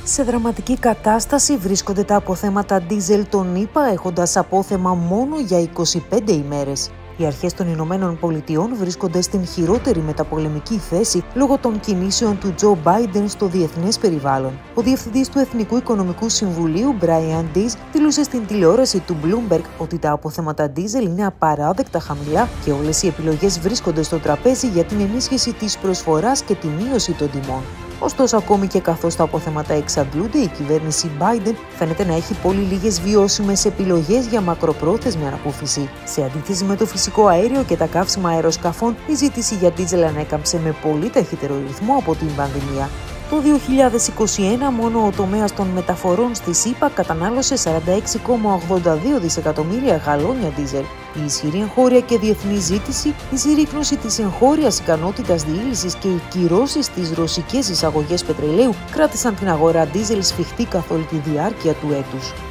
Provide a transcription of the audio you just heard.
Σε δραματική κατάσταση βρίσκονται τα αποθέματα ντίζελ των ΗΠΑ, έχοντας απόθεμα μόνο για 25 ημέρες. Οι αρχές των Ηνωμένων Πολιτειών βρίσκονται στην χειρότερη μεταπολεμική θέση λόγω των κινήσεων του Τζο Μπάιντεν στο διεθνές περιβάλλον. Ο διευθυντής του Εθνικού Οικονομικού Συμβουλίου, Brian Deese, δήλωσε στην τηλεόραση του Bloomberg ότι τα αποθέματα ντίζελ είναι απαράδεκτα χαμηλά και όλες οι επιλογές βρίσκονται στο τραπέζι για την ενίσχυση της προσφοράς και τη μείωση των τιμών. Ωστόσο, ακόμη και καθώς τα αποθέματα εξαντλούνται, η κυβέρνηση Biden φαίνεται να έχει πολύ λίγες βιώσιμες επιλογές για μακροπρόθεσμη ανακούφιση. Σε αντίθεση με το φυσικό αέριο και τα καύσιμα αεροσκαφών, η ζήτηση για ντίζελ ανέκαμψε με πολύ ταχύτερο ρυθμό από την πανδημία. Το 2021 μόνο ο τομέας των μεταφορών στη ΗΠΑ κατανάλωσε 46,82 δισεκατομμύρια γαλόνια ντίζελ. Η ισχυρή εγχώρια και διεθνή ζήτηση, η συρρίκνωση της εγχώριας ικανότητας διήλυσης και οι κυρώσεις στις ρωσικές εισαγωγές πετρελαίου κράτησαν την αγορά ντίζελ σφιχτή καθ' όλη τη διάρκεια του έτους.